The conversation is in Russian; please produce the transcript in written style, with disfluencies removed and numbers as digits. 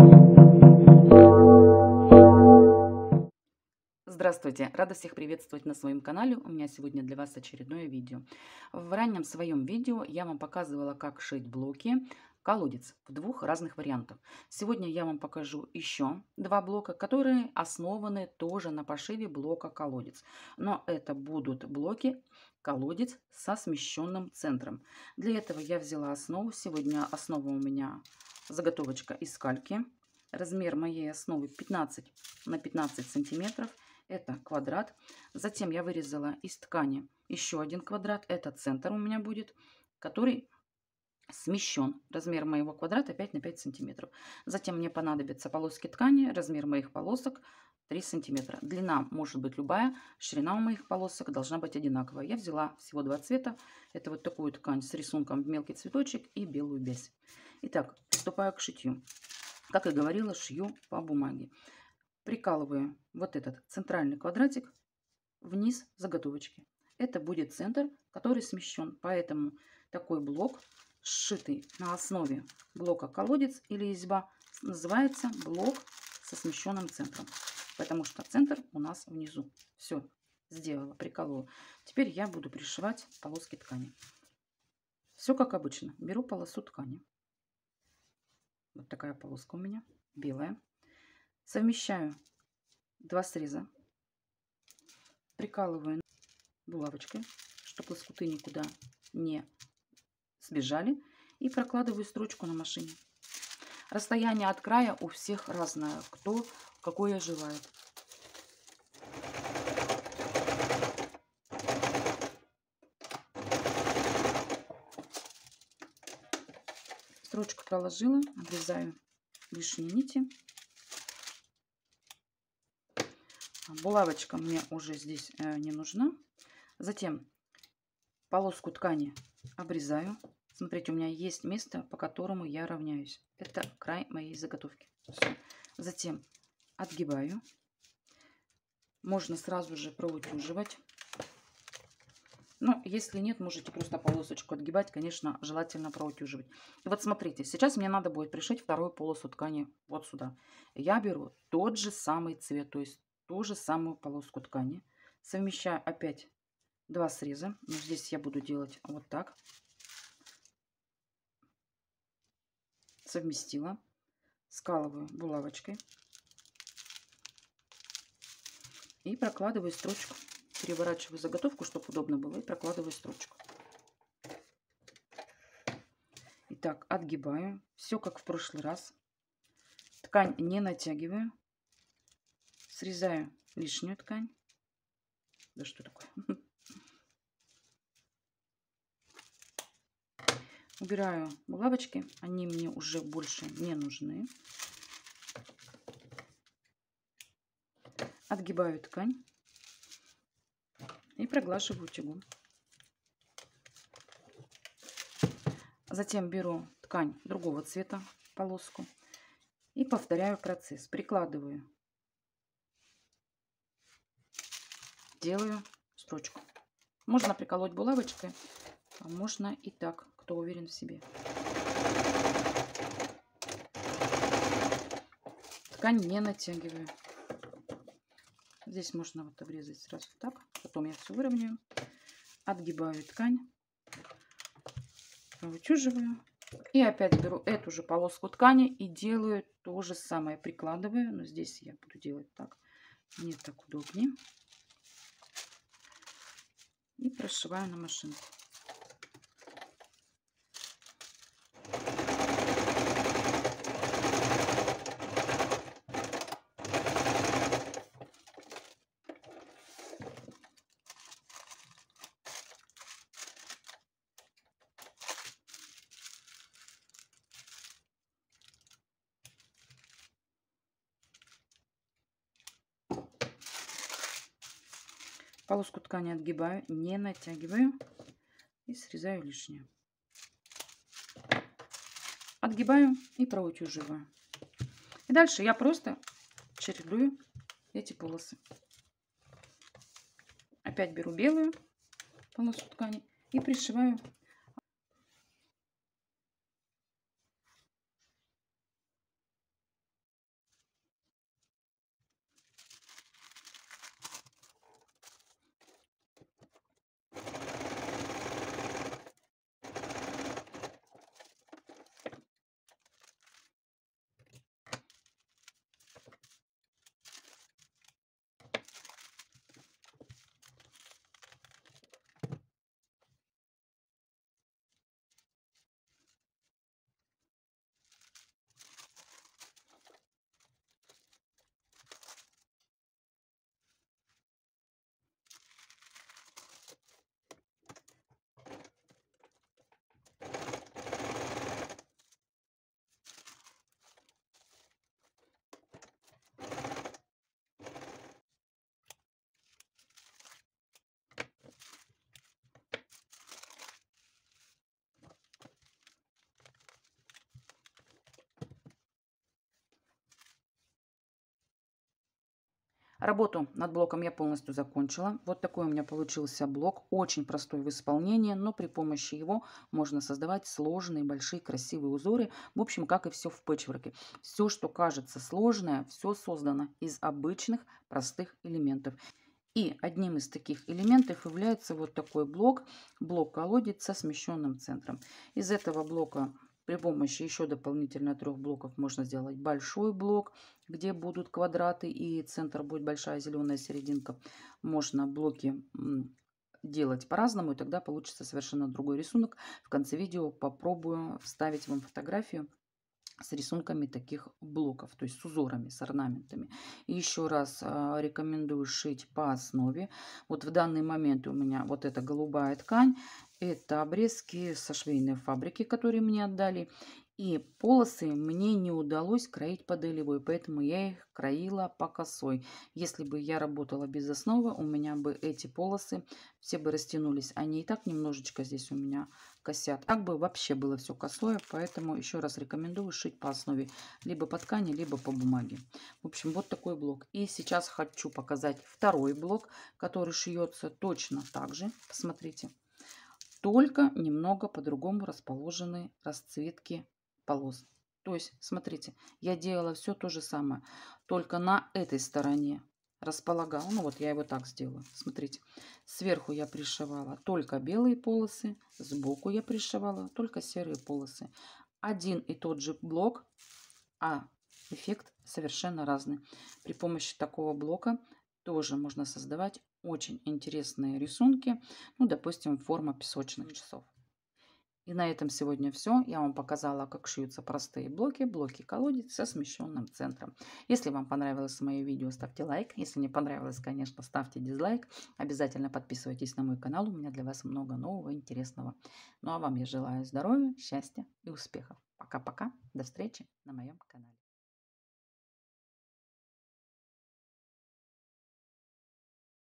Здравствуйте! Рада всех приветствовать на своем канале. У меня сегодня для вас очередное видео. В раннем своем видео я вам показывала, как шить блоки колодец в двух разных вариантах. Сегодня я вам покажу еще два блока, которые основаны тоже на пошиве блока колодец. Но это будут блоки колодец со смещенным центром. Для этого я взяла основу. Сегодня основа у меня заготовочка из кальки. Размер моей основы 15 на 15 сантиметров. Это квадрат. Затем я вырезала из ткани еще один квадрат. Это центр у меня будет, который смещен. Размер моего квадрата 5 на 5 сантиметров. Затем мне понадобятся полоски ткани. Размер моих полосок 3 сантиметра. Длина может быть любая. Ширина у моих полосок должна быть одинаковая. Я взяла всего два цвета. Это вот такую ткань с рисунком в мелкий цветочек и белую бязь. Итак, приступаю к шитью. Как и говорила, шью по бумаге. Прикалываю вот этот центральный квадратик вниз заготовочки. Это будет центр, который смещен. Поэтому такой блок, сшитый на основе блока колодец или изба, называется блок со смещенным центром. Потому что центр у нас внизу. Все, сделала, приколола. Теперь я буду пришивать полоски ткани. Все как обычно. Беру полосу ткани. Вот такая полоска у меня, белая. Совмещаю два среза, прикалываю булавочкой, чтобы лоскуты никуда не сбежали, и прокладываю строчку на машине. Расстояние от края у всех разное, кто какое желает. Строчку проложила, обрезаю лишние нити. Булавочка мне уже здесь не нужна. Затем полоску ткани обрезаю. Смотрите, у меня есть место, по которому я равняюсь. Это край моей заготовки. Все. Затем отгибаю. Можно сразу же проутюживать. Но если нет, можете просто полосочку отгибать. Конечно, желательно проутюживать. И вот смотрите, сейчас мне надо будет пришить вторую полосу ткани вот сюда. Я беру тот же самый цвет, то есть ту же самую полоску ткани. Совмещаю опять два среза. Но здесь я буду делать вот так. Совместила. Скалываю булавочкой. И прокладываю строчку. Переворачиваю заготовку, чтобы удобно было. И прокладываю строчку. Итак, отгибаю. Все как в прошлый раз. Ткань не натягиваю. Срезаю лишнюю ткань. Да что такое? Убираю булавочки. Они мне уже больше не нужны. Отгибаю ткань. И проглаживаю утюгом. Затем беру ткань другого цвета, полоску. И повторяю процесс. Прикладываю. Делаю строчку. Можно приколоть булавочкой, а можно и так, кто уверен в себе. Ткань не натягиваю. Здесь можно вот обрезать сразу так. Потом я все выровняю. Отгибаю ткань. Проутюживаю. И опять беру эту же полоску ткани и делаю то же самое. Прикладываю. Но здесь я буду делать так. Мне так удобнее. И прошиваю на машинку. Полоску ткани отгибаю, не натягиваю и срезаю лишнее. Отгибаю и проутюживаю. И дальше я просто чередую эти полосы. Опять беру белую полосу ткани и пришиваю Работу над блоком я полностью закончила. Вот такой у меня получился блок. Очень простой в исполнении, но при помощи его можно создавать сложные, большие, красивые узоры. В общем, как и все в пэтчворке. Все, что кажется сложное, все создано из обычных простых элементов. И одним из таких элементов является вот такой блок, блок-колодец со смещенным центром. Из этого блока при помощи еще дополнительно 3 блоков можно сделать большой блок, где будут квадраты и центр будет большая зеленая серединка. Можно блоки делать по-разному, и тогда получится совершенно другой рисунок. В конце видео попробую вставить вам фотографию с рисунками таких блоков, то есть с узорами, с орнаментами. И еще раз рекомендую шить по основе. Вот в данный момент у меня вот эта голубая ткань, это обрезки со швейной фабрики, которые мне отдали. И полосы мне не удалось кроить по долевой, поэтому я их кроила по косой. Если бы я работала без основы, у меня бы эти полосы все бы растянулись. Они и так немножечко здесь у меня косят. Так бы вообще было все косое, поэтому еще раз рекомендую шить по основе либо по ткани, либо по бумаге. В общем, вот такой блок. И сейчас хочу показать второй блок, который шьется точно так же. Посмотрите. Только немного по-другому расположены расцветки полос. То есть, смотрите, я делала все то же самое, только на этой стороне располагала. Ну вот я его так сделала. Смотрите, сверху я пришивала только белые полосы, сбоку я пришивала только серые полосы. Один и тот же блок, а эффект совершенно разный. При помощи такого блока тоже можно создавать очень интересные рисунки. Ну, допустим, форма песочных часов. И на этом сегодня все. Я вам показала, как шьются простые блоки, блоки-колодец со смещенным центром. Если вам понравилось мое видео, ставьте лайк. Если не понравилось, конечно, ставьте дизлайк. Обязательно подписывайтесь на мой канал. У меня для вас много нового интересного. Ну а вам я желаю здоровья, счастья и успехов. Пока-пока. До встречи на моем канале.